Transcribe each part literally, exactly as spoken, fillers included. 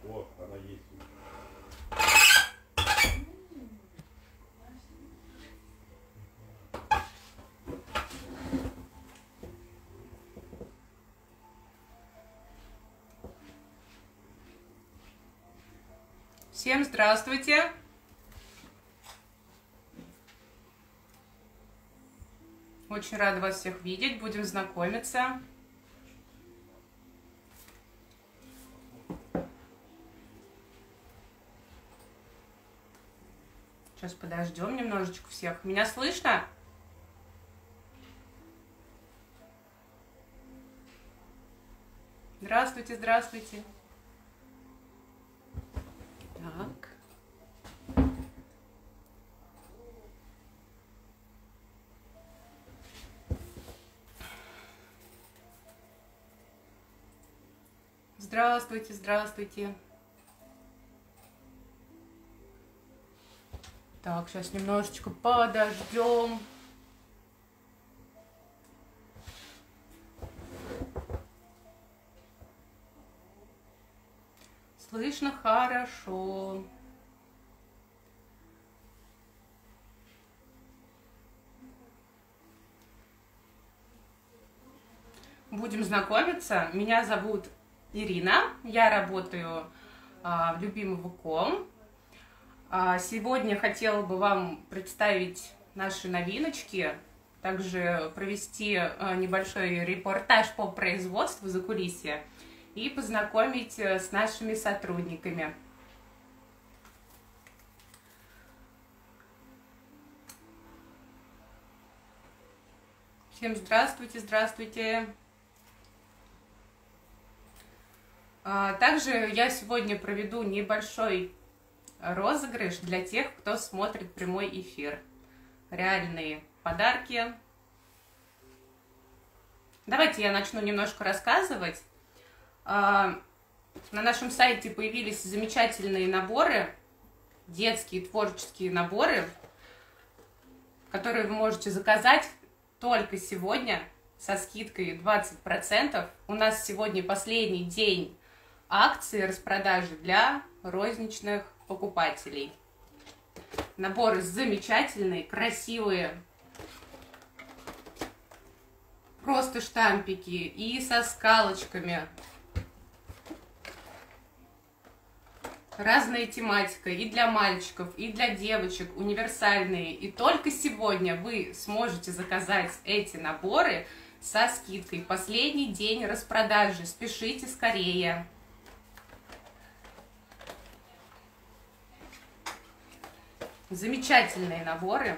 О, она есть. Всем здравствуйте! Очень рада вас всех видеть, будем знакомиться. Сейчас подождем немножечко всех. Меня слышно? Здравствуйте, здравствуйте. Так. Здравствуйте, здравствуйте. Так, сейчас немножечко подождем. Слышно хорошо. Будем знакомиться. Меня зовут Ирина. Я работаю а, в Любимову.ком. А, сегодня хотела бы вам представить наши новиночки, также провести а, небольшой репортаж по производству закулисья и познакомить с нашими сотрудниками. Всем здравствуйте, здравствуйте. Также я сегодня проведу небольшой розыгрыш для тех, кто смотрит прямой эфир. Реальные подарки. Давайте я начну немножко рассказывать. На нашем сайте появились замечательные наборы, детские творческие наборы, которые вы можете заказать только сегодня со скидкой двадцать процентов. У нас сегодня последний день акции распродажи для розничных покупателей. Наборы замечательные, красивые. Просто штампики и со скалочками. Разная тематика и для мальчиков, и для девочек, универсальные. И только сегодня вы сможете заказать эти наборы со скидкой. Последний день распродажи. Спешите скорее. Замечательные наборы.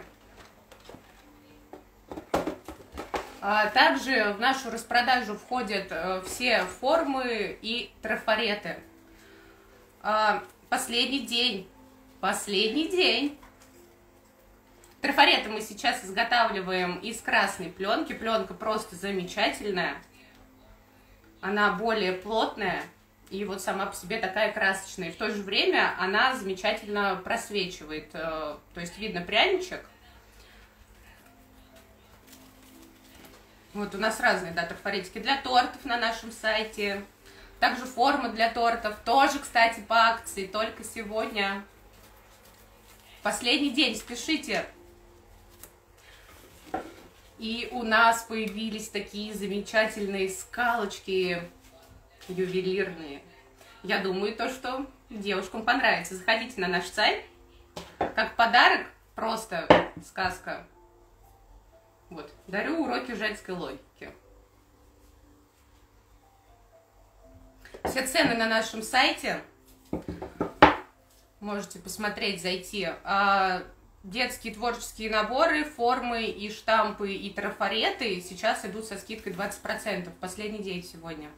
Также в нашу распродажу входят все формы и трафареты. Последний день. Последний день. Трафареты мы сейчас изготавливаем из красной пленки. Пленка просто замечательная. Она более плотная. И вот сама по себе такая красочная. И в то же время она замечательно просвечивает. То есть видно пряничек. Вот у нас разные, да, трафаретики для тортов на нашем сайте. Также формы для тортов. Тоже, кстати, по акции. Только сегодня. Последний день. Спешите. И у нас появились такие замечательные скалочки ювелирные. Я думаю, то, что девушкам понравится. Заходите на наш сайт. Как подарок, просто сказка. Вот. Дарю уроки женской логики. Все цены на нашем сайте. Можете посмотреть, зайти. А детские творческие наборы, формы и штампы и трафареты сейчас идут со скидкой двадцать процентов. Последний день сегодня.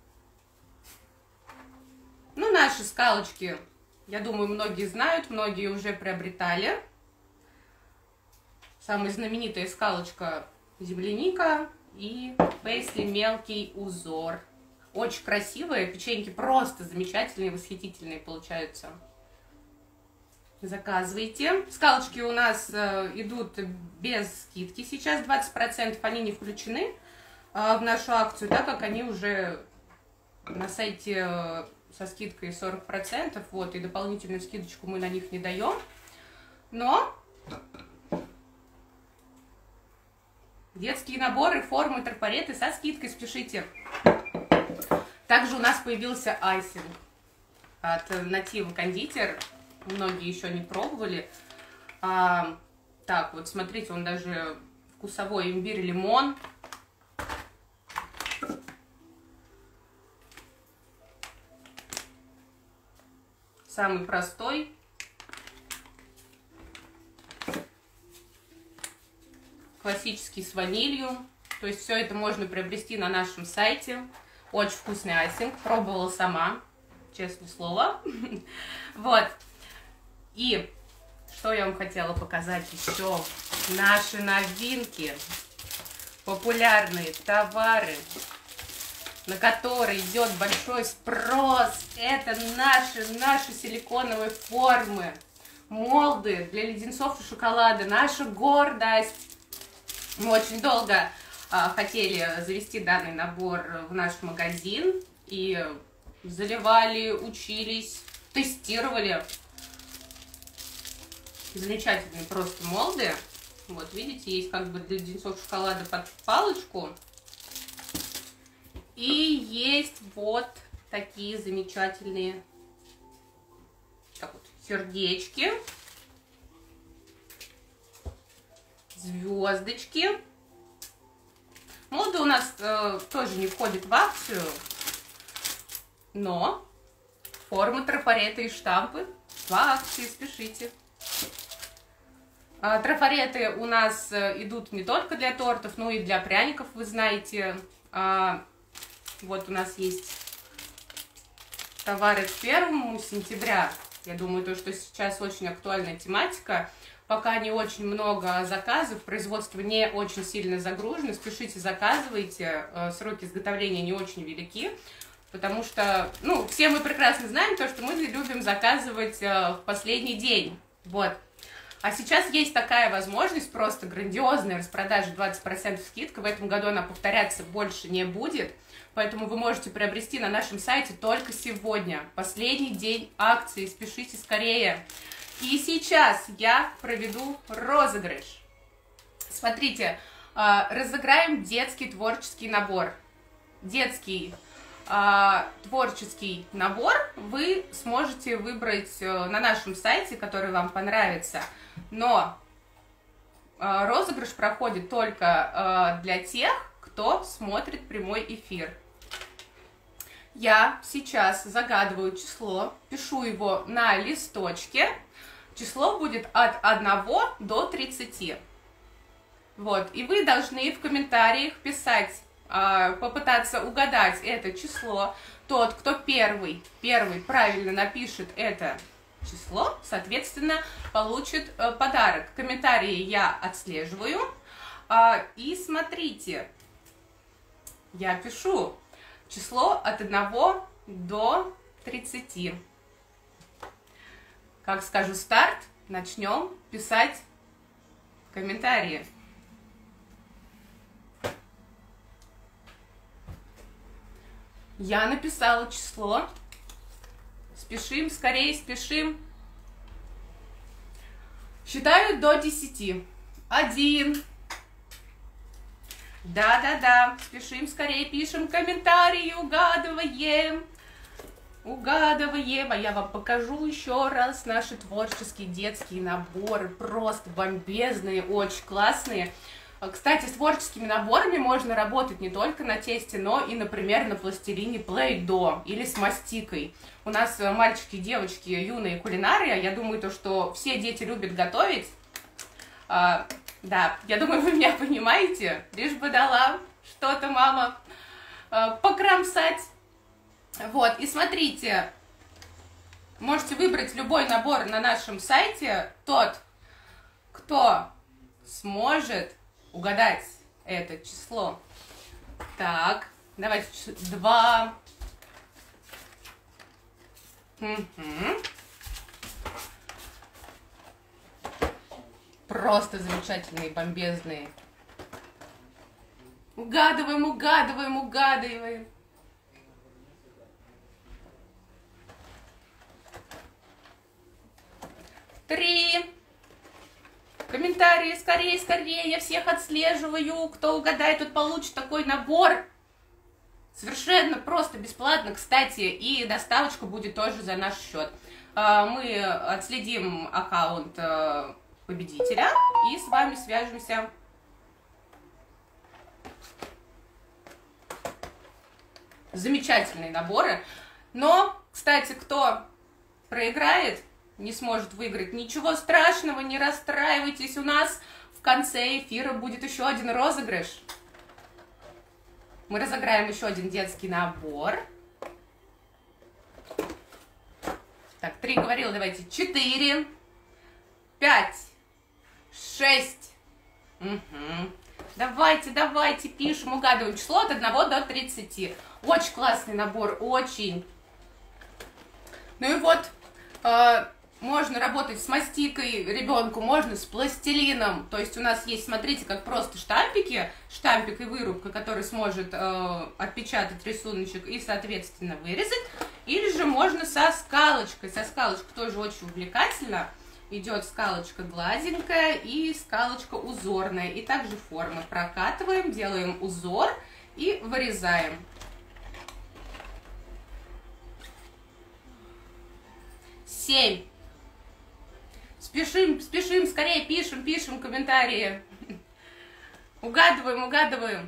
Ну, наши скалочки, я думаю, многие знают, многие уже приобретали. Самая знаменитая скалочка земляника и пейсли мелкий узор. Очень красивые, печеньки просто замечательные, восхитительные получаются. Заказывайте. Скалочки у нас э, идут без скидки сейчас, двадцать процентов, они не включены э, в нашу акцию, так как они уже на сайте э, со скидкой сорок процентов, вот, и дополнительную скидочку мы на них не даем. Но детские наборы, формы, трафареты со скидкой, спешите. Также у нас появился айсинг от Натива Кондитер. Многие еще не пробовали. А, так, вот смотрите, он даже вкусовой, имбирь, лимон. Самый простой. Классический с ванилью. То есть все это можно приобрести на нашем сайте. Очень вкусный айсинг. Пробовала сама. Честное слово. Вот. И что я вам хотела показать еще? Наши новинки. Популярные товары, на которые идет большой спрос. Это наши, наши силиконовые формы. Молды для леденцов и шоколада. Наша гордость. Мы очень долго а, хотели завести данный набор в наш магазин. И заливали, учились, тестировали. Замечательные просто молды. Вот, видите, есть как бы для леденцов шоколада под палочку. И есть вот такие замечательные так вот, сердечки, звездочки. Молды у нас э, тоже не входит в акцию, но формы, трафареты и штампы в акции, спешите. А, трафареты у нас идут не только для тортов, но и для пряников, вы знаете. А, вот у нас есть товары к первому сентября. Я думаю, то, что сейчас очень актуальная тематика. Пока не очень много заказов, производство не очень сильно загружено. Спешите, заказывайте. Сроки изготовления не очень велики. Потому что, ну, все мы прекрасно знаем то, что мы любим заказывать в последний день. Вот. А сейчас есть такая возможность, просто грандиозная распродажа, двадцать процентов скидка. В этом году она повторяться больше не будет. Поэтому вы можете приобрести на нашем сайте только сегодня. Последний день акции. Спешите скорее. И сейчас я проведу розыгрыш. Смотрите, разыграем детский творческий набор. Детский творческий набор вы сможете выбрать на нашем сайте, который вам понравится. Но э, розыгрыш проходит только э, для тех, кто смотрит прямой эфир. Я сейчас загадываю число, пишу его на листочке. Число будет от одного до тридцати. Вот, и вы должны в комментариях писать, э, попытаться угадать это число. Тот, кто первый, первый правильно напишет это число, соответственно, получит э, подарок. Комментарии я отслеживаю. А, и смотрите, я пишу число от одного до тридцати. Как скажу старт, начнем писать комментарии. Я написала число. Спешим, скорее спешим. Считаю до десяти. Один. Да-да-да. Спешим, скорее пишем комментарии, угадываем. Угадываем. А я вам покажу еще раз наши творческие детские наборы. Просто бомбезные, очень классные. Кстати, с творческими наборами можно работать не только на тесте, но и, например, на пластилине Play-Doh или с мастикой. У нас мальчики и девочки юные кулинары, я думаю, то, что все дети любят готовить. А, да, я думаю, вы меня понимаете, лишь бы дала что-то мама а, покромсать. Вот, и смотрите, можете выбрать любой набор на нашем сайте. Тот, кто сможет угадать это число. Так, давайте два. Угу. Просто замечательные, бомбезные. Угадываем, угадываем, угадываем. комментарии, скорее, скорее, я всех отслеживаю, кто угадает, тот получит такой набор. Совершенно просто, бесплатно, кстати, и доставочка будет тоже за наш счет. Мы отследим аккаунт победителя и с вами свяжемся. Замечательные наборы. Но, кстати, кто проиграет, не сможет выиграть, ничего страшного, не расстраивайтесь. У нас в конце эфира будет еще один розыгрыш. Мы разыграем еще один детский набор. Так, три говорила, давайте. Четыре, пять, шесть. Угу. Давайте, давайте, пишем, угадываем число от одного до тридцати. Очень классный набор, очень. Ну и вот, э, можно работать с мастикой ребенку, можно с пластилином. То есть у нас есть, смотрите, как просто штампики, штампик и вырубка, который сможет э, отпечатать рисуночек и, соответственно, вырезать. Или же можно со скалочкой. Со скалочкой тоже очень увлекательно. Идет скалочка гладенькая и скалочка узорная. И также формы прокатываем, делаем узор и вырезаем. Семь. Спешим, спешим, скорее пишем, пишем комментарии. Угадываем, угадываем.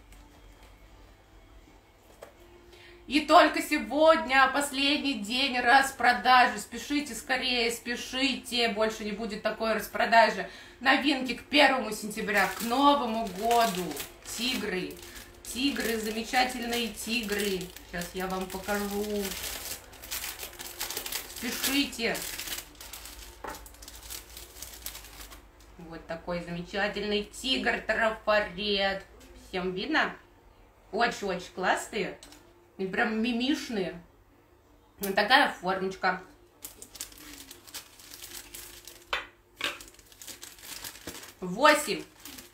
И только сегодня последний день распродажи. Спешите скорее, спешите. Больше не будет такой распродажи. Новинки к первому сентября, к Новому году. Тигры. Тигры, замечательные тигры. Сейчас я вам покажу. Спешите. Вот такой замечательный тигр трафарет. Всем видно? Очень-очень классные. И прям мимишные. Вот такая формочка. Восемь.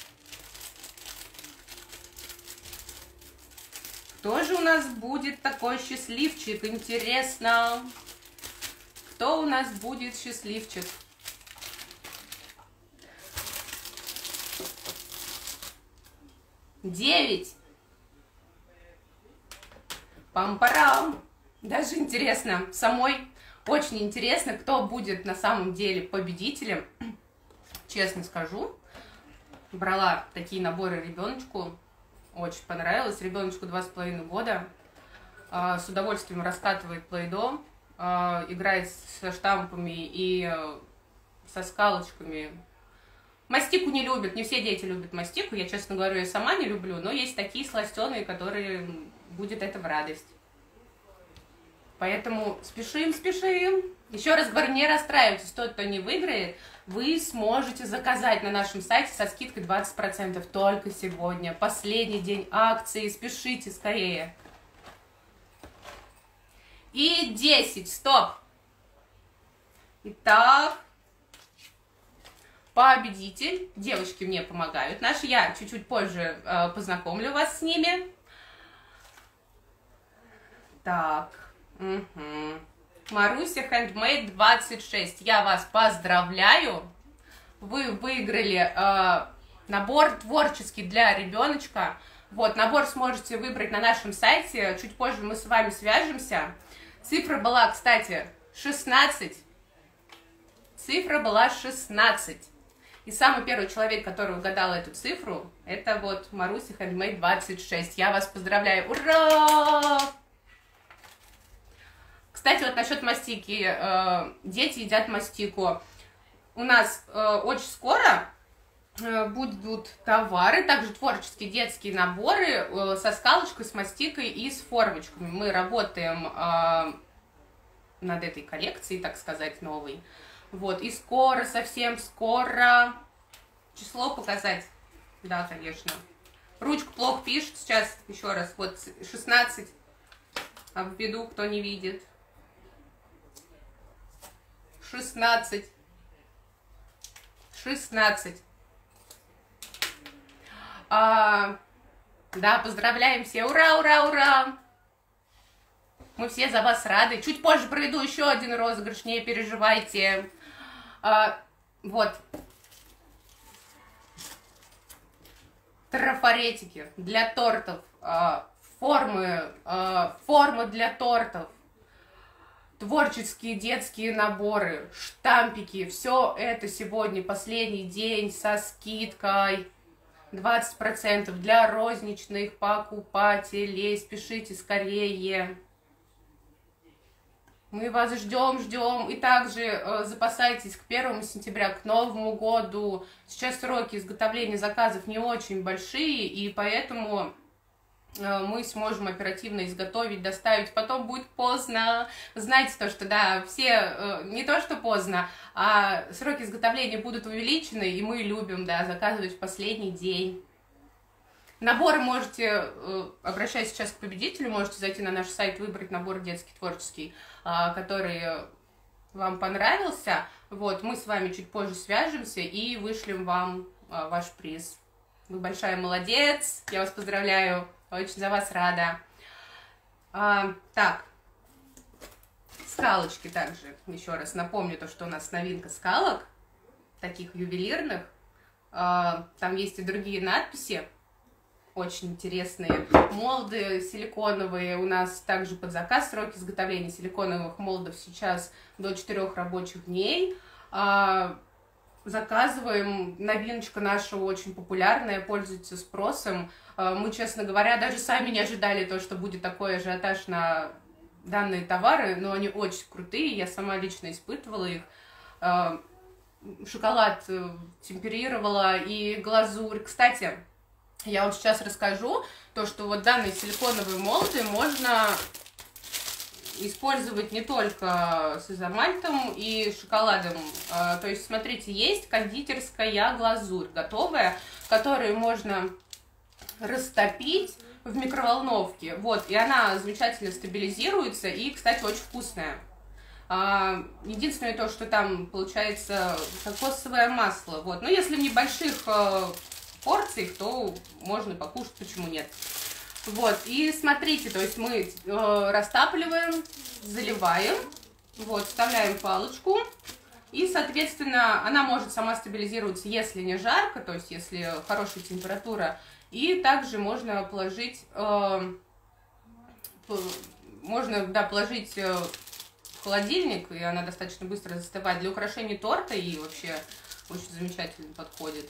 Кто же у нас будет такой счастливчик? Интересно. Кто у нас будет счастливчик? Девять. Пам-парам. Даже интересно. Самой очень интересно, кто будет на самом деле победителем. Честно скажу. Брала такие наборы ребеночку. Очень понравилось. Ребеночку два с половиной года. С удовольствием раскатывает плей-до. Играет со штампами и со скалочками. Мастику не любят, не все дети любят мастику, я, честно говорю, я сама не люблю, но есть такие сластеные, которые будет это в радость. Поэтому спешим, спешим. Еще раз говорю, не расстраивайтесь, тот, кто не выиграет, вы сможете заказать на нашем сайте со скидкой двадцать процентов только сегодня. Последний день акции, спешите скорее. И десять, стоп. Итак, победитель. Девочки мне помогают. Наши, я чуть-чуть позже э, познакомлю вас с ними. Так. Угу. Маруся Handmade двадцать шесть. Я вас поздравляю. Вы выиграли э, набор творческий для ребеночка. Вот, набор сможете выбрать на нашем сайте. Чуть позже мы с вами свяжемся. Цифра была, кстати, шестнадцать. Цифра была шестнадцать. И самый первый человек, который угадал эту цифру, это вот Маруся Handmade двадцать шесть. Я вас поздравляю. Ура! Кстати, вот насчет мастики. Э, дети едят мастику. У нас э, очень скоро э, будут товары, также творческие детские наборы э, со скалочкой, с мастикой и с формочками. Мы работаем э, над этой коллекцией, так сказать, новой. Вот, и скоро, совсем скоро. Число показать? Да, конечно. Ручка плохо пишет сейчас, еще раз. Вот шестнадцать. Обведу, кто не видит. шестнадцать. шестнадцать. А, да, поздравляем все. Ура, ура, ура! Мы все за вас рады. Чуть позже проведу еще один розыгрыш, не переживайте. А, вот. трафаретики для тортов, формы, формы для тортов, творческие детские наборы, штампики. Все это сегодня последний день со скидкой двадцать процентов для розничных покупателей. Спешите скорее. Мы вас ждем, ждем. И также э, запасайтесь к первому сентября, к Новому году. Сейчас сроки изготовления заказов не очень большие, и поэтому э, мы сможем оперативно изготовить, доставить. Потом будет поздно. Знаете то, что да, все, э, не то что поздно, а сроки изготовления будут увеличены, и мы любим, да, заказывать в последний день. Наборы можете, э, обращаясь сейчас к победителю, можете зайти на наш сайт, выбрать набор детский творческий, э, который вам понравился. Вот, мы с вами чуть позже свяжемся и вышлем вам э, ваш приз. Вы большая молодец, я вас поздравляю, очень за вас рада. А, так, скалочки также, еще раз напомню то, что у нас новинка скалок, таких ювелирных. А, там есть и другие надписи. Очень интересные молды силиконовые. У нас также под заказ сроки изготовления силиконовых молдов сейчас до четырёх рабочих дней. Заказываем. Новиночка наша очень популярная, пользуется спросом. Мы, честно говоря, даже сами не ожидали то, что будет такой ажиотаж на данные товары, но они очень крутые. Я сама лично испытывала их. Шоколад темперировала и глазурь. Кстати, я вот сейчас расскажу, то, что вот данные силиконовые молды можно использовать не только с изомальтом и шоколадом. То есть, смотрите, есть кондитерская глазурь готовая, которую можно растопить в микроволновке. Вот, и она замечательно стабилизируется и, кстати, очень вкусная. Единственное то, что там получается кокосовое масло. Вот, но если в небольших порций, то можно покушать, почему нет. Вот, и смотрите, то есть мы э, растапливаем, заливаем, вот, вставляем палочку, и, соответственно, она может сама стабилизироваться, если не жарко, то есть если хорошая температура, и также можно положить, э, можно, да, положить э, в холодильник, и она достаточно быстро застывает для украшения торта, и вообще очень замечательно подходит.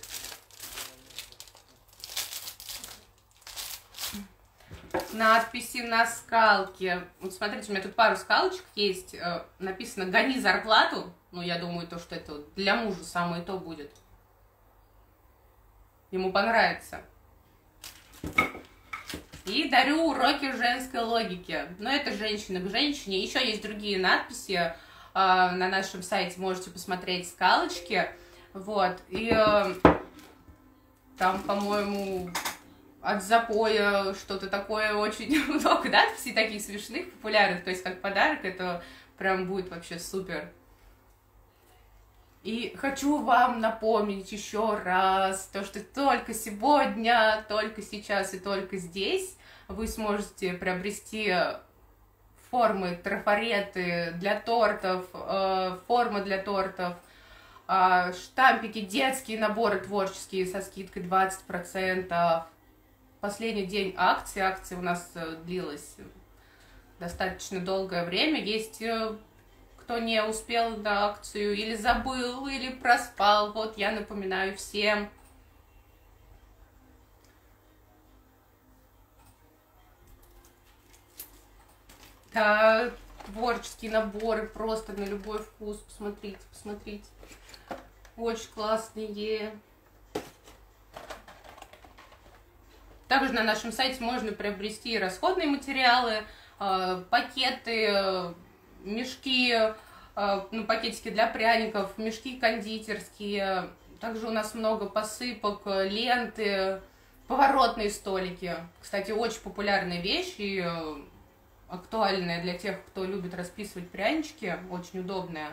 Надписи на скалке. Вот смотрите, у меня тут пару скалочек есть. Э, написано «Гони зарплату». Ну, я думаю, то, что это для мужа самое то будет. Ему понравится. И дарю уроки женской логики. Но это женщина к женщине. Еще есть другие надписи. Э, на нашем сайте можете посмотреть скалочки. Вот. И э, там, по-моему, от запоя, что-то такое очень много надписей, таких смешных, популярных, то есть как подарок, это прям будет вообще супер. И хочу вам напомнить еще раз, то, что только сегодня, только сейчас и только здесь вы сможете приобрести формы, трафареты для тортов, формы для тортов, штампики, детские наборы творческие со скидкой двадцать процентов. Последний день акции. Акция у нас длилась достаточно долгое время. Есть кто не успел на акцию или забыл, или проспал. Вот я напоминаю всем. Да, творческие наборы просто на любой вкус. Посмотрите, посмотрите. Очень классные. Также на нашем сайте можно приобрести расходные материалы, пакеты, мешки, ну, пакетики для пряников, мешки кондитерские. Также у нас много посыпок, ленты, поворотные столики. Кстати, очень популярная вещь и актуальная для тех, кто любит расписывать прянички. Очень удобная.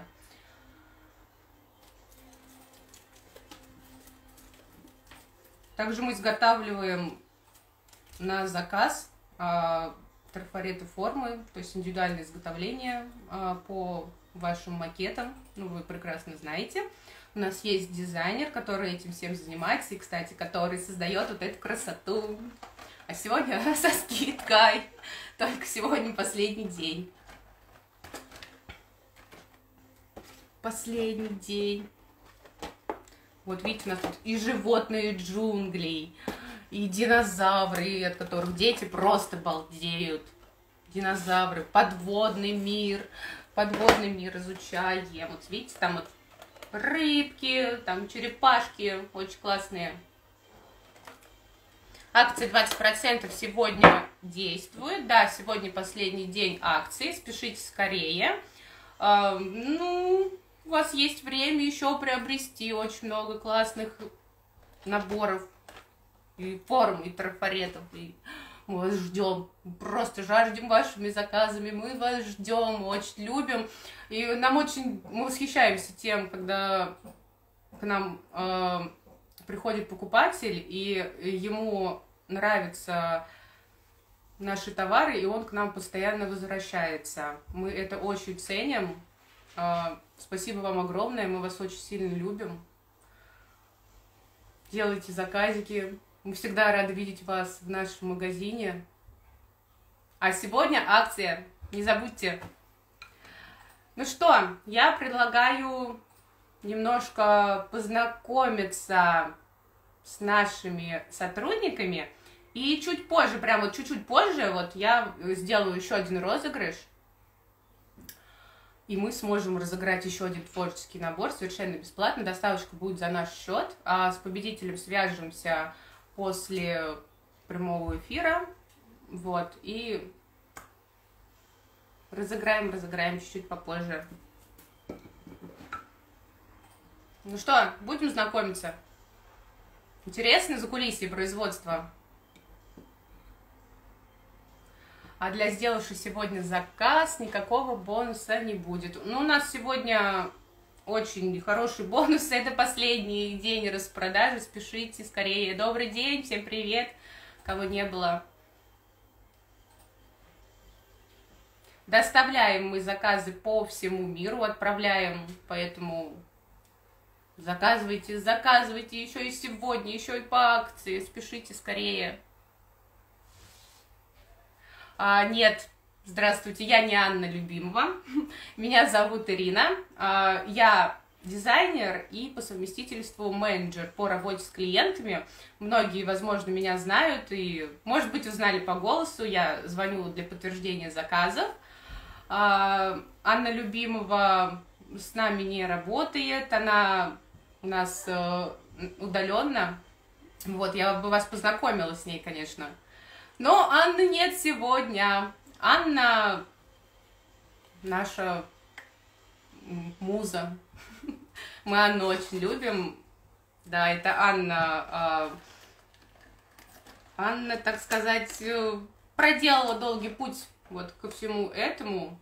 Также мы изготавливаем на заказ э, трафареты формы, то есть индивидуальное изготовление э, по вашим макетам. Ну, вы прекрасно знаете. У нас есть дизайнер, который этим всем занимается, и, кстати, который создает вот эту красоту. А сегодня со скидкой. Только сегодня последний день. Последний день. Вот видите, у нас тут и животные джунглей, и динозавры, от которых дети просто балдеют. Динозавры, подводный мир, подводный мир изучаем. Вот видите, там вот рыбки, там черепашки, очень классные. Акция двадцать процентов сегодня действует. Да, сегодня последний день акции, спешите скорее. А, ну, у вас есть время еще приобрести очень много классных наборов и форм, и трафаретов. И мы вас ждем, просто жаждем вашими заказами, мы вас ждем, очень любим. И нам очень, мы восхищаемся тем, когда к нам э, приходит покупатель, и ему нравятся наши товары, и он к нам постоянно возвращается. Мы это очень ценим. Э, спасибо вам огромное, мы вас очень сильно любим. Делайте заказики. Мы всегда рады видеть вас в нашем магазине. А сегодня акция, не забудьте. Ну что, я предлагаю немножко познакомиться с нашими сотрудниками. И чуть позже, прям вот чуть-чуть позже, вот я сделаю еще один розыгрыш. И мы сможем разыграть еще один творческий набор совершенно бесплатно. Доставочка будет за наш счет. А с победителем свяжемся после прямого эфира. Вот. И разыграем, разыграем чуть-чуть попозже. Ну что, будем знакомиться? Интересно закулисье производства? А для сделавших сегодня заказ никакого бонуса не будет. Ну, у нас сегодня очень хороший бонус. Это последний день распродажи. Спешите скорее. Добрый день, всем привет, кого не было. Доставляем мы заказы по всему миру, отправляем, поэтому заказывайте, заказывайте еще и сегодня, еще и по акции. Спешите скорее. А, нет, здравствуйте, я не Анна Любимова, меня зовут Ирина, а, я дизайнер и по совместительству менеджер по работе с клиентами. Многие, возможно, меня знают и, может быть, узнали по голосу, я звоню для подтверждения заказов. А, Анна Любимова с нами не работает, она у нас удаленно, вот, я бы вас познакомила с ней, конечно. Но Анны нет сегодня. Анна наша муза. Мы Анну очень любим. Да, это Анна. Анна, так сказать, проделала долгий путь вот ко всему этому.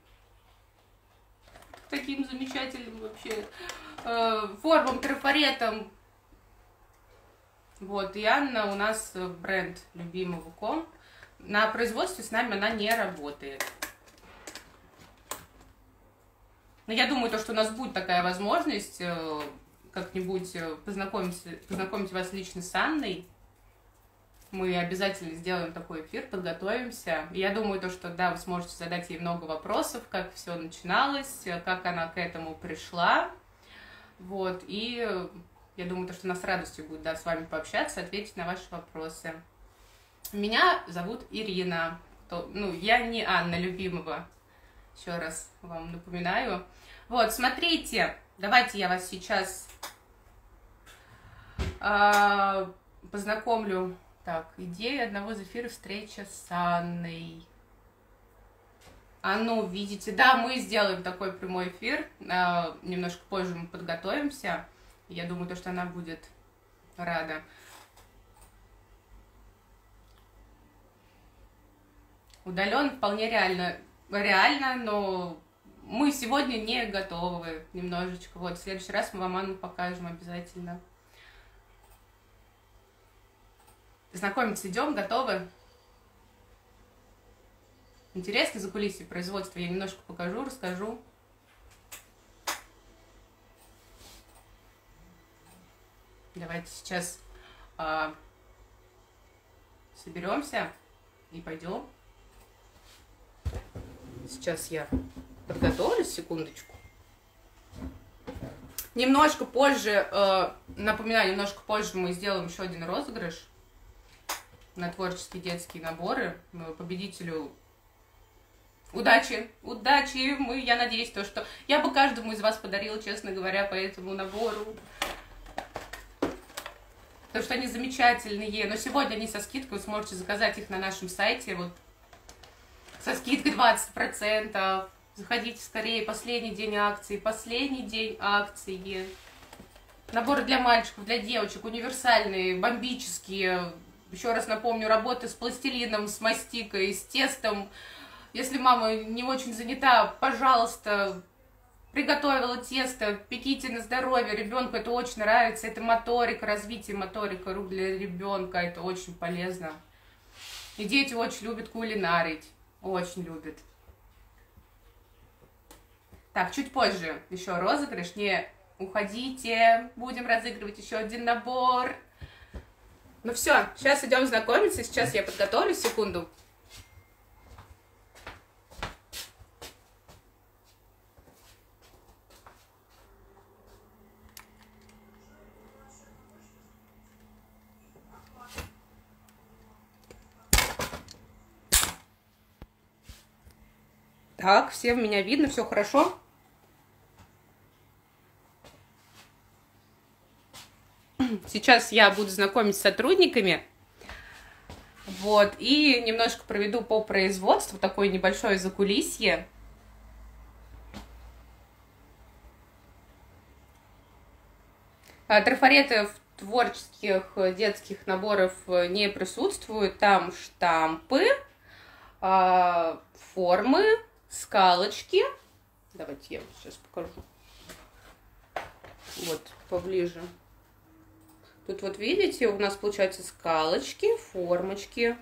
К таким замечательным вообще формам, трафаретам. Вот, и Анна у нас бренд любимого ком. На производстве с нами она не работает. Но я думаю, то, что у нас будет такая возможность как-нибудь познакомить, познакомить вас лично с Анной. Мы обязательно сделаем такой эфир, подготовимся. И я думаю, то, что да, вы сможете задать ей много вопросов, как все начиналось, как она к этому пришла. Вот, и я думаю, то, что она с радостью будет, да, с вами пообщаться, ответить на ваши вопросы. Меня зовут Ирина. То, ну, я не Анна Любимова. Еще раз вам напоминаю. Вот, смотрите, давайте я вас сейчас э, познакомлю. Так, идея одного из эфиров, встреча с Анной. А ну, видите, да, мы сделаем такой прямой эфир. Э, немножко позже мы подготовимся. Я думаю, то, что она будет рада. Удаленно вполне реально, реально, но мы сегодня не готовы немножечко. Вот, в следующий раз мы вам Анну покажем обязательно. Знакомиться идем, готовы? Интересно закулисье производства, я немножко покажу, расскажу. Давайте сейчас а, соберемся и пойдем. Сейчас я подготовлюсь, секундочку. Немножко позже, э, напоминаю, немножко позже мы сделаем еще один розыгрыш на творческие детские наборы. Победителю удачи, удачи. Мы, я надеюсь, то, что я бы каждому из вас подарила, честно говоря, по этому набору. Потому что они замечательные. Но сегодня они со скидкой, вы сможете заказать их на нашем сайте. Вот со скидкой двадцать процентов. Заходите скорее, последний день акции, последний день акции. Наборы для мальчиков, для девочек, универсальные, бомбические. Еще раз напомню, работы с пластилином, с мастикой, с тестом. Если мама не очень занята, пожалуйста, приготовила тесто, пеките на здоровье. Ребенку это очень нравится. Это моторика, развитие моторика рук для ребенка. Это очень полезно. И дети очень любят кулинарить. Очень любят. Так, чуть позже еще розыгрыш. Не уходите. Будем разыгрывать еще один набор. Ну все, сейчас идем знакомиться. Сейчас я подготовлюсь, секунду. Так, всем меня видно, все хорошо? Сейчас я буду знакомить с сотрудниками. Вот, и немножко проведу по производству, такое небольшое закулисье. Трафареты в творческих детских наборов не присутствуют. Там штампы, формы, скалочки. Давайте я вам сейчас покажу. Вот, поближе. Тут вот видите, у нас получаются скалочки, формочки.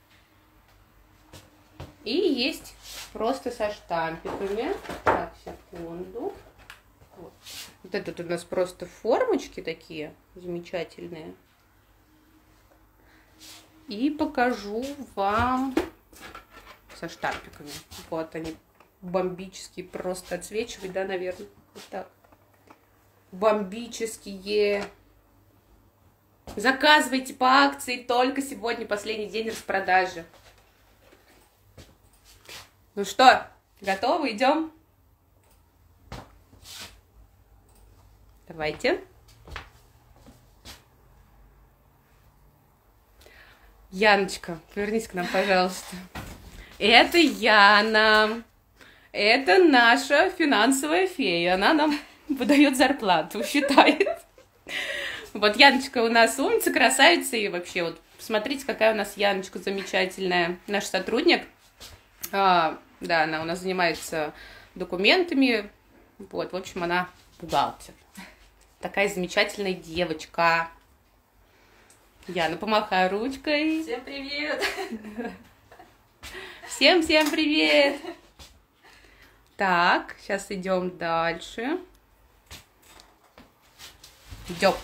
И есть просто со штампиками. Так, секунду. Вот. Вот это у нас просто формочки такие замечательные. И покажу вам со штампиками. Вот они бомбические, просто отсвечивают, да, наверное. Вот так. Бомбические. Заказывайте по акции, только сегодня последний день распродажи. Ну что, готовы? Идем? Давайте. Яночка, повернись к нам, пожалуйста. Это Яна. Это наша финансовая фея. Она нам выдает зарплату, считает. Вот Яночка у нас умница, красавица. И вообще, вот смотрите, какая у нас Яночка замечательная. Наш сотрудник. А, да, она у нас занимается документами. Вот, в общем, она бухгалтер. Такая замечательная девочка. Яна, помахай ручкой. Всем привет! Всем-всем привет! Так, сейчас идем дальше. Идем.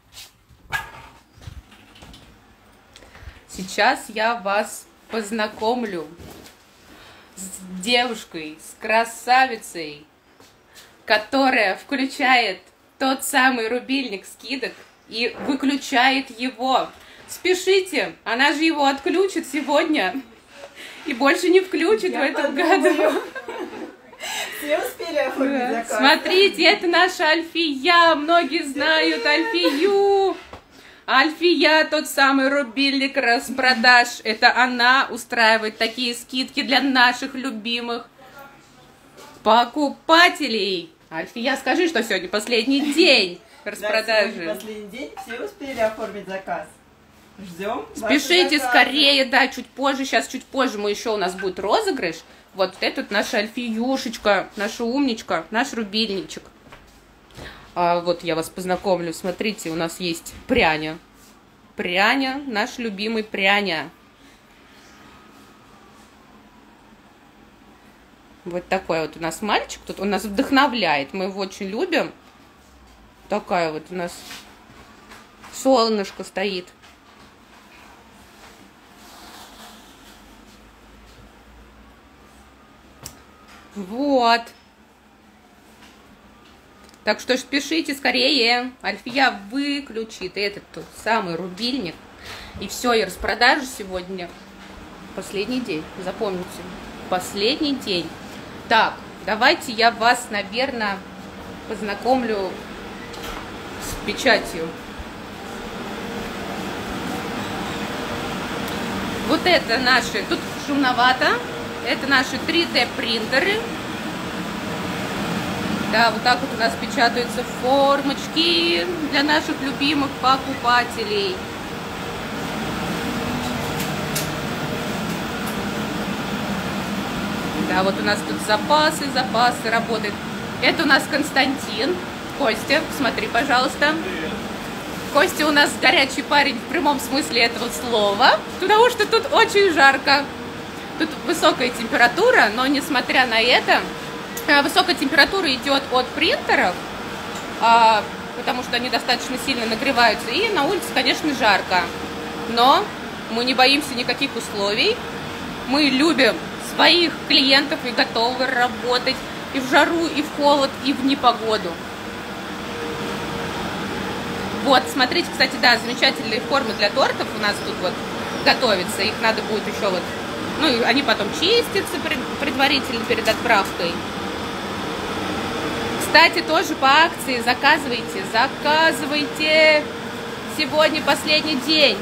Сейчас я вас познакомлю с девушкой, с красавицей, которая включает тот самый рубильник скидок и выключает его. Спешите, она же его отключит сегодня и больше не включит я в этом подумаю. Году. Все успели оформить да. заказ. Смотрите, это наша Альфия, многие знают Альфию. Альфия, тот самый рубильник распродаж. Это она устраивает такие скидки для наших любимых покупателей. Альфия, скажи, что сегодня последний день распродажи. Да, последний день, все успели оформить заказ. Ждем. Спешите скорее, да, чуть позже, сейчас чуть позже мы еще у нас будет розыгрыш. Вот это наша Альфиюшечка, наша умничка, наш рубильничек. А вот я вас познакомлю, смотрите, у нас есть пряня. Пряня, наш любимый пряня. Вот такой вот у нас мальчик, тут он нас вдохновляет, мы его очень любим. Такая вот у нас солнышко стоит. Вот. Так что спешите скорее. Альфия выключит этот тот самый рубильник. И все, и распродажа сегодня. Последний день, запомните. Последний день. Так, давайте я вас, наверное, познакомлю с печатью. Вот это наши, тут шумновато, это наши три дэ принтеры. Да, вот так вот у нас печатаются формочки для наших любимых покупателей. Да, вот у нас тут запасы, запасы работают. Это у нас Константин. Костя, смотри, пожалуйста. Костя у нас горячий парень в прямом смысле этого слова, потому что тут очень жарко. Тут высокая температура, но несмотря на это, высокая температура идет от принтеров, потому что они достаточно сильно нагреваются, и на улице, конечно, жарко. Но мы не боимся никаких условий. Мы любим своих клиентов и готовы работать и в жару, и в холод, и в непогоду. Вот, смотрите, кстати, да, замечательные формы для тортов у нас тут вот готовятся. Их надо будет еще вот, ну, и они потом чистятся предварительно перед отправкой. Кстати, тоже по акции заказывайте, заказывайте. Сегодня последний день.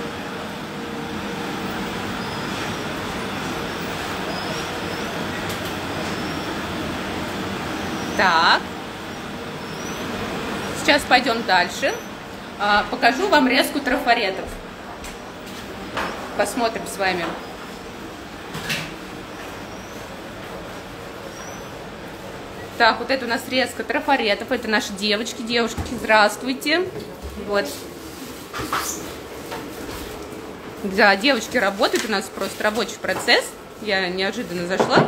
Так, сейчас пойдем дальше. А, покажу вам резку трафаретов. Посмотрим с вами. Так, вот это у нас резка трафаретов. Это наши девочки. Девушки, здравствуйте. Вот. Да, девочки работают. У нас просто рабочий процесс. Я неожиданно зашла.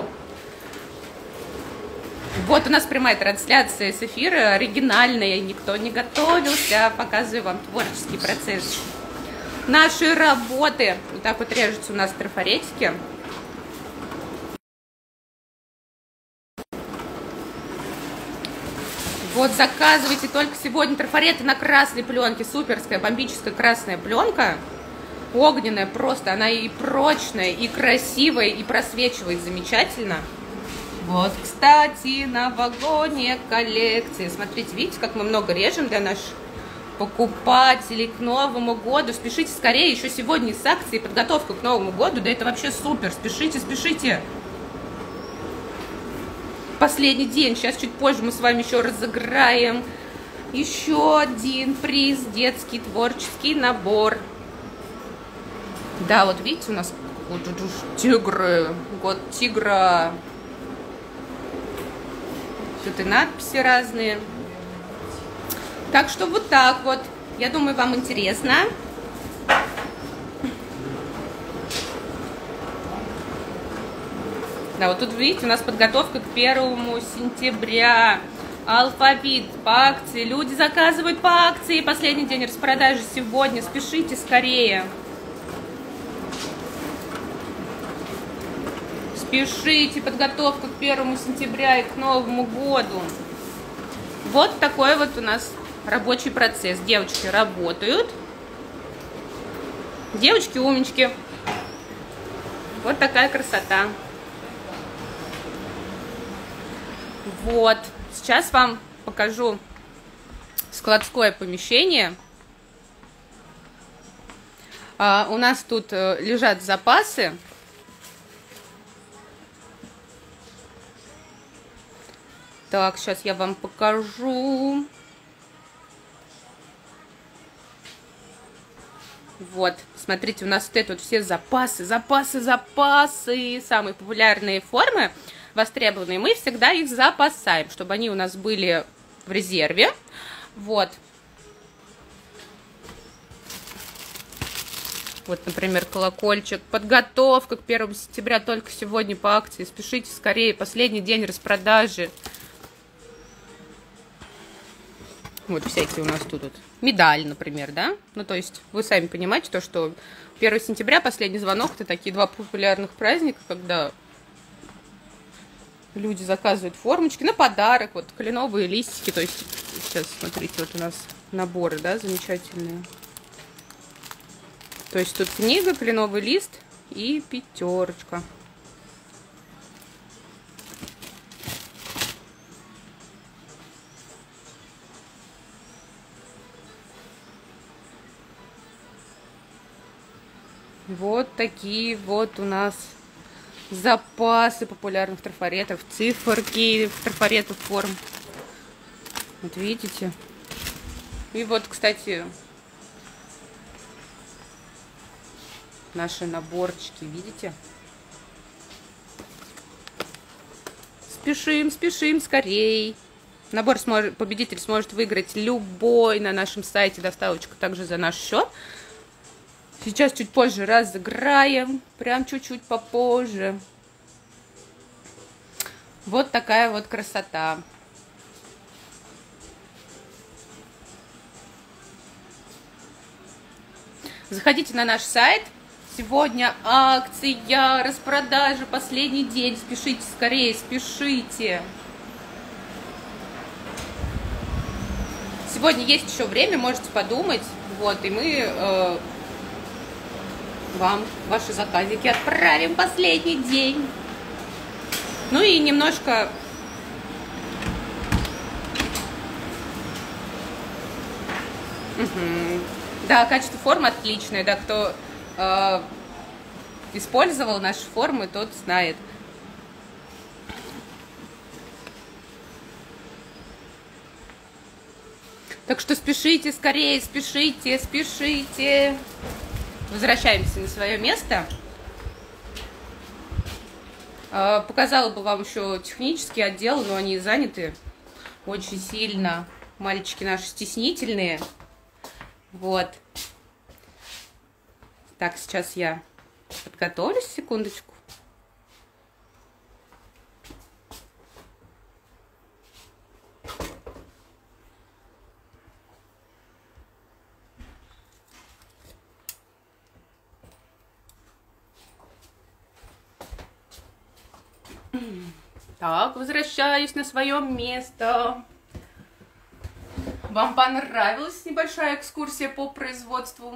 Вот у нас прямая трансляция с эфира, оригинальная, никто не готовился, показываю вам творческий процесс. Наши работы, вот так вот режутся у нас трафаретики. Вот заказывайте только сегодня трафареты на красной пленке, суперская, бомбическая красная пленка, огненная просто, она и прочная, и красивая, и просвечивает замечательно. Вот, кстати, новогодняя коллекция. Смотрите, видите, как мы много режем для наших покупателей к Новому году. Спешите скорее, еще сегодня с акцией подготовка к Новому году. Да это вообще супер, спешите, спешите. Последний день, сейчас чуть позже мы с вами еще разыграем еще один приз, детский творческий набор. Да, вот видите, у нас вот тигры, год тигра. Тут и надписи разные. Так что вот так вот. Я думаю, вам интересно. Да, вот тут, видите, у нас подготовка к первому сентября. Алфавит по акции. Люди заказывают по акции. Последний день распродажи сегодня. Спешите скорее. Спешите, подготовка к первому сентября и к Новому году. Вот такой вот у нас рабочий процесс. Девочки работают. Девочки умнички. Вот такая красота. Вот. Сейчас вам покажу складское помещение. А, у нас тут лежат запасы. Так, сейчас я вам покажу. Вот, смотрите, у нас вот это вот все запасы, запасы, запасы. Самые популярные формы, востребованные, мы всегда их запасаем, чтобы они у нас были в резерве. Вот. Вот, например, колокольчик. Подготовка к первому сентября только сегодня по акции. Спешите скорее, последний день распродажи. Вот всякие у нас тут вот. Медаль, например, да? Ну, то есть вы сами понимаете то, что первое сентября, последний звонок, это такие два популярных праздника, когда люди заказывают формочки на подарок, вот кленовые листики, то есть сейчас, смотрите, вот у нас наборы, да, замечательные. То есть тут книга, кленовый лист и пятерочка. Вот такие вот у нас запасы популярных трафаретов, циферки трафаретов форм. Вот видите? И вот, кстати, наши наборчики, видите? Спешим, спешим, скорей. Набор сможет, победитель сможет выиграть любой на нашем сайте, доставочка также за наш счет. Сейчас чуть позже разыграем, прям чуть-чуть попозже. Вот такая вот красота. Заходите на наш сайт. Сегодня акция, распродажа, последний день. Спешите скорее, спешите. Сегодня есть еще время, можете подумать. Вот, и мы э, вам ваши заказики отправим последний день. Ну и немножко угу. Да, качество формы отличное, да, кто э, использовал наши формы, тот знает. Так что спешите скорее, спешите, спешите. Возвращаемся на свое место. Показала бы вам еще технический отдел, но они заняты очень сильно. Мальчики наши стеснительные. Вот. Так, сейчас я подготовлюсь, секундочку. Так, возвращаюсь на свое место. Вам понравилась небольшая экскурсия по производству?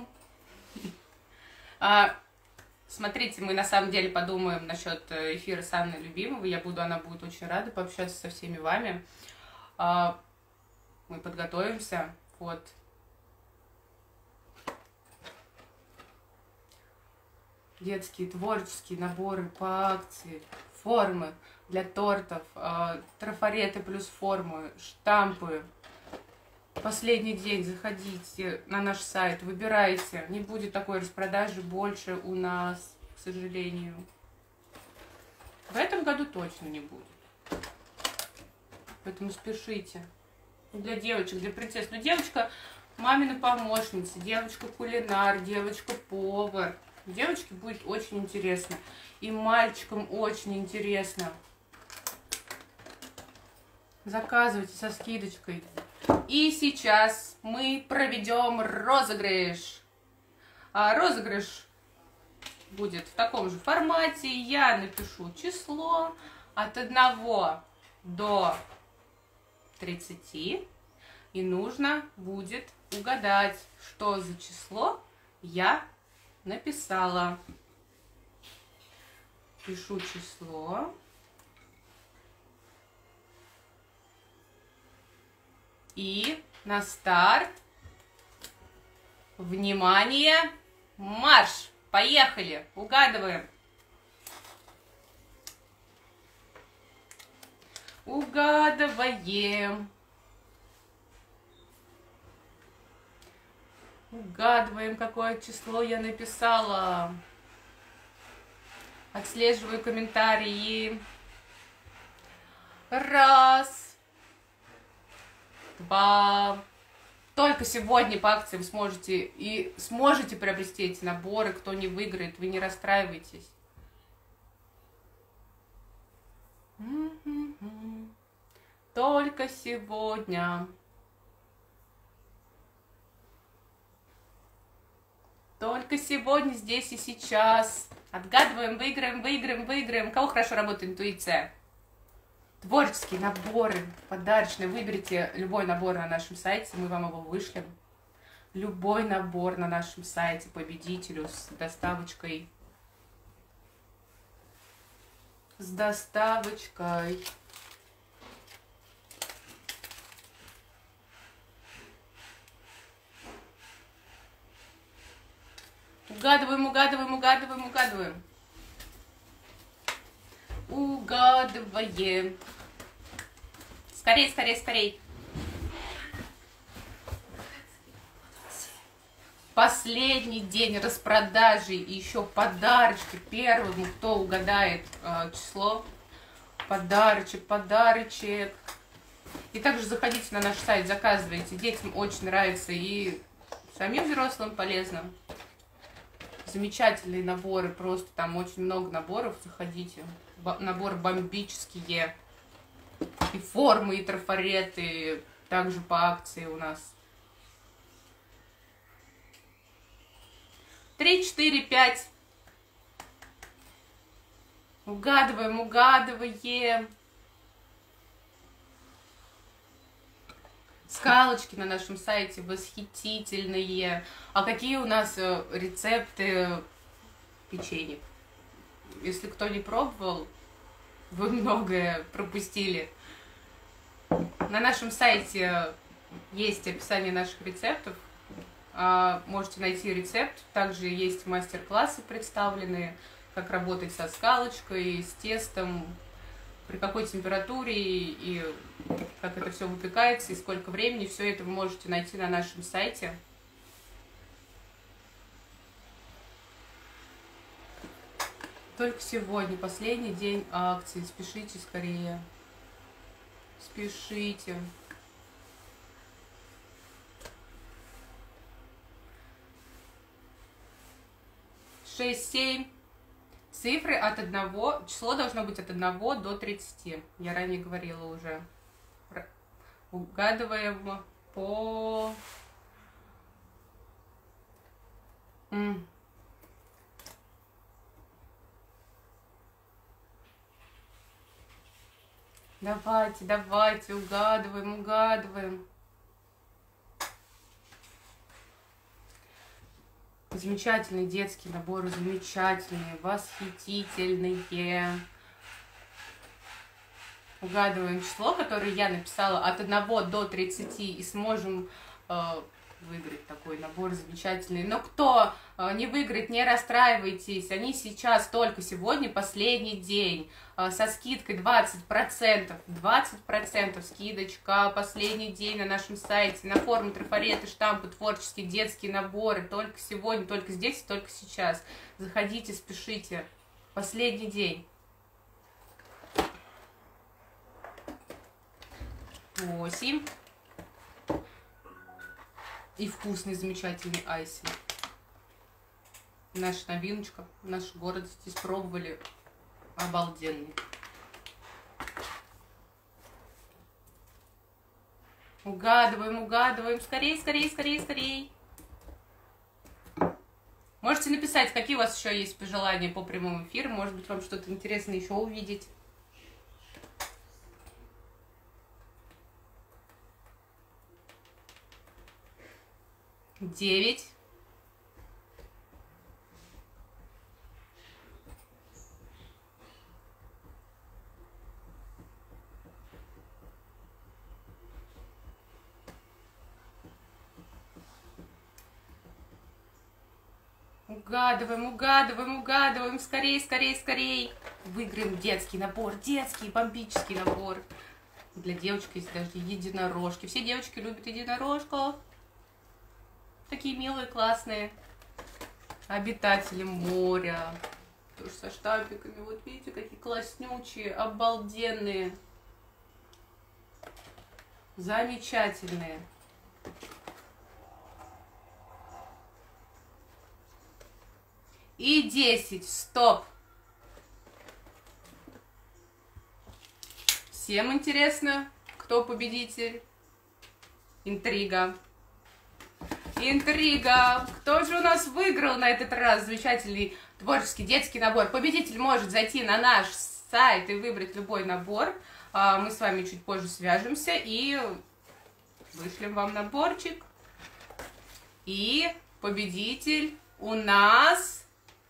А, смотрите, мы на самом деле подумаем насчет эфира с Анной Любимовой. Я буду, она будет очень рада пообщаться со всеми вами. А, мы подготовимся. Вот. Детские творческие наборы по акции, формы для тортов, э, трафареты плюс формы, штампы. Последний день, заходите на наш сайт, выбирайте. Не будет такой распродажи больше у нас, к сожалению. В этом году точно не будет. Поэтому спешите. Для девочек, для принцесс. Но девочка мамина помощница, девочка кулинар, девочка повар. Девочке будет очень интересно. И мальчикам очень интересно. Заказывайте со скидочкой. И сейчас мы проведем розыгрыш. А розыгрыш будет в таком же формате. Я напишу число от одного до тридцати. И нужно будет угадать, что за число я написала. Пишу число. И на старт. Внимание! Марш! Поехали! Угадываем. Угадываем. Угадываем, какое число я написала. Отслеживаю комментарии. Раз. Два. Только сегодня по акциям сможете и сможете приобрести эти наборы. Кто не выиграет, вы не расстраивайтесь. Только сегодня. Только сегодня, здесь и сейчас. Отгадываем, выиграем, выиграем, выиграем. У кого хорошо работает интуиция? Творческие наборы, подарочные. Выберите любой набор на нашем сайте, мы вам его вышлем. Любой набор на нашем сайте победителю с доставочкой. С доставочкой. Угадываем, угадываем, угадываем, угадываем. Угадываем. Скорей, скорей, скорей. Последний день распродажи и еще подарочки первому, кто угадает э, число. Подарочек, подарочек. И также заходите на наш сайт, заказывайте. Детям очень нравится и самим взрослым полезно. Замечательные наборы, просто там очень много наборов, заходите. Наборы бомбические. И формы, и трафареты, также по акции у нас. Три, четыре, пять. Угадываем, угадываем. Скалочки на нашем сайте восхитительные. А какие у нас рецепты печенья? Если кто не пробовал, вы многое пропустили. На нашем сайте есть описание наших рецептов. Можете найти рецепт. Также есть мастер-классы представленные, как работать со скалочкой, с тестом, при какой температуре и как это все выпекается, и сколько времени. Все это вы можете найти на нашем сайте. Только сегодня, последний день акции. Спешите скорее. Спешите. шесть, семь. Цифры от одного. Число должно быть от одного до тридцати. Я ранее говорила уже. Угадываем по... М. Давайте, давайте, угадываем, угадываем. Замечательные детские наборы, замечательные, восхитительные. Угадываем число, которое я написала от одного до тридцати, и сможем э, выиграть такой набор замечательный. Но кто э, не выиграет, не расстраивайтесь. Они сейчас, только сегодня, последний день, э, со скидкой двадцать процентов. двадцать процентов скидочка. Последний день на нашем сайте. На формы, трафареты, штампы, творческие, детские наборы. Только сегодня, только здесь, только сейчас. Заходите, спешите. Последний день. восемь. И вкусный, замечательный айсинг. Наша новиночка. Наш город здесь пробовали. Обалденный. Угадываем, угадываем. Скорее, скорее, скорее, скорее. Можете написать, какие у вас еще есть пожелания по прямому эфиру. Может быть, вам что-то интересное еще увидеть. Девять. Угадываем, угадываем, угадываем. Скорее, скорее, скорее. Выиграем детский набор. Детский бомбический набор. Для девочек есть даже единорожки. Все девочки любят единорожков. Такие милые, классные. Обитатели моря. Тоже со штампиками. Вот видите, какие класснючие, обалденные. Замечательные. И десять. Стоп. Всем интересно, кто победитель? Интрига. Интрига! Кто же у нас выиграл на этот раз замечательный творческий детский набор? Победитель может зайти на наш сайт и выбрать любой набор. Мы с вами чуть позже свяжемся и вышлем вам наборчик. И победитель у нас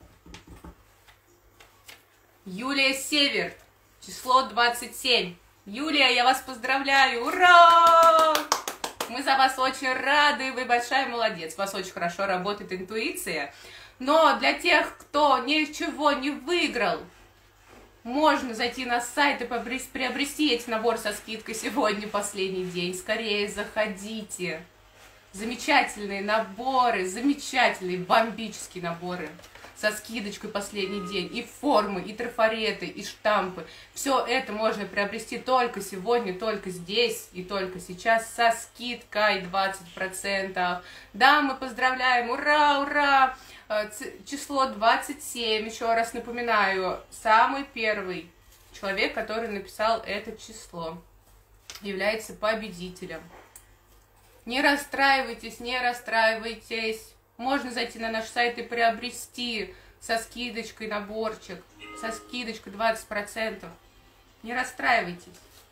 Юлия Север, число двадцать семь. Юлия, я вас поздравляю! Ура! Мы за вас очень рады, вы большая молодец, у вас очень хорошо работает интуиция. Но для тех, кто ничего не выиграл, можно зайти на сайт и приобрести эти наборы со скидкой. Сегодня последний день, скорее заходите. Замечательные наборы, замечательные бомбические наборы со скидочкой последний день. И формы, и трафареты, и штампы. Все это можно приобрести только сегодня, только здесь и только сейчас со скидкой двадцать процентов. Да, мы поздравляем, ура, ура! Число двадцать семь, еще раз напоминаю, самый первый человек, который написал это число, является победителем. Не расстраивайтесь, не расстраивайтесь. Можно зайти на наш сайт и приобрести со скидочкой наборчик, со скидочкой двадцать процентов. Не расстраивайтесь.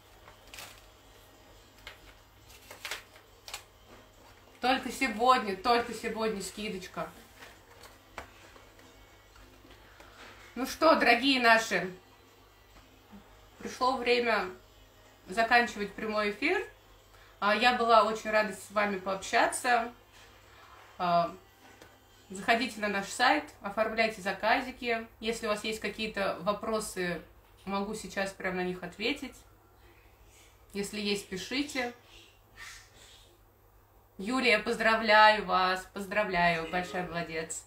Только сегодня, только сегодня скидочка. Ну что, дорогие наши, пришло время заканчивать прямой эфир. Я была очень рада с вами пообщаться. Заходите на наш сайт, оформляйте заказики. Если у вас есть какие-то вопросы, могу сейчас прямо на них ответить. Если есть, пишите. Юлия, поздравляю вас, поздравляю, большая молодец.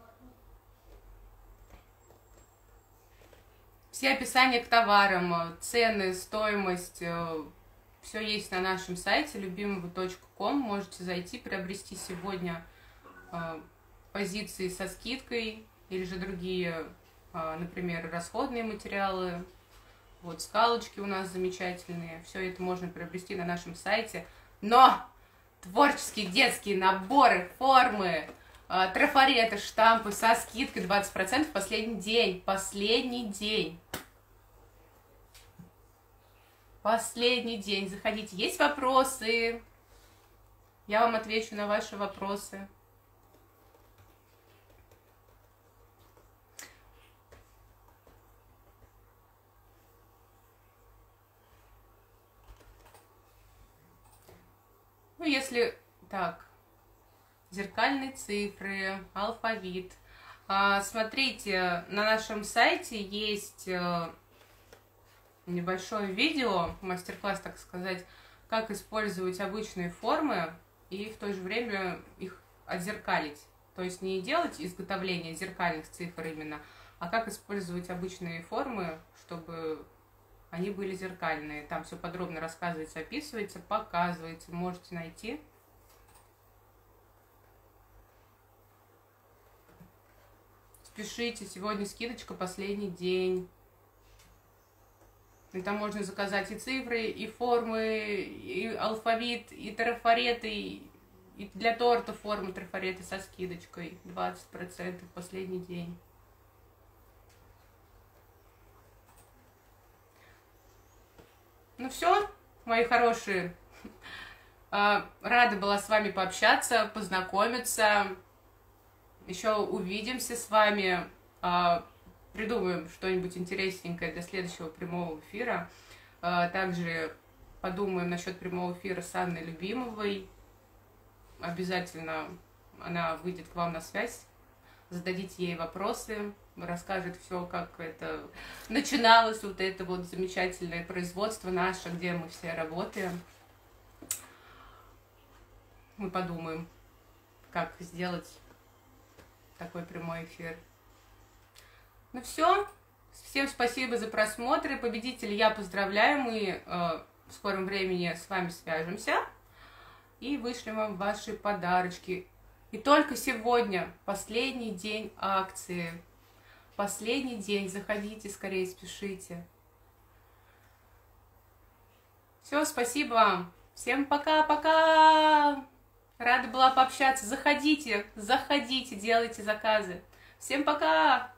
Все описания к товарам, цены, стоимость, все есть на нашем сайте любимого точка ком. Можете зайти, приобрести сегодня позиции со скидкой или же другие, например, расходные материалы. Вот скалочки у нас замечательные. Все это можно приобрести на нашем сайте. Но творческие детские наборы, формы, трафареты, штампы со скидкой двадцать процентов последний день. Последний день. Последний день. Заходите. Есть вопросы? Я вам отвечу на ваши вопросы. Ну, если так, зеркальные цифры, алфавит. А, смотрите, на нашем сайте есть небольшое видео, мастер-класс, так сказать, как использовать обычные формы и в то же время их отзеркалить. То есть не делать изготовление зеркальных цифр именно, а как использовать обычные формы, чтобы они были зеркальные. Там все подробно рассказывается, описывается, показывается. Можете найти. Спешите, сегодня скидочка, последний день. И там можно заказать и цифры, и формы, и алфавит, и трафареты, и для торта формы трафареты со скидочкой. двадцать процентов последний день. Ну все, мои хорошие, рада была с вами пообщаться, познакомиться, еще увидимся с вами, придумаем что-нибудь интересненькое для следующего прямого эфира, также подумаем насчет прямого эфира с Анной Любимовой, обязательно она выйдет к вам на связь, зададите ей вопросы, расскажет все, как это начиналось, вот это вот замечательное производство наше, где мы все работаем. Мы подумаем, как сделать такой прямой эфир. Ну все, всем спасибо за просмотр. Победителей я поздравляю, мы э, в скором времени с вами свяжемся и вышлем вам ваши подарочки. И только сегодня последний день акции. Последний день. Заходите, скорее спешите. Все, спасибо вам. Всем пока-пока. Рада была пообщаться. Заходите, заходите, делайте заказы. Всем пока!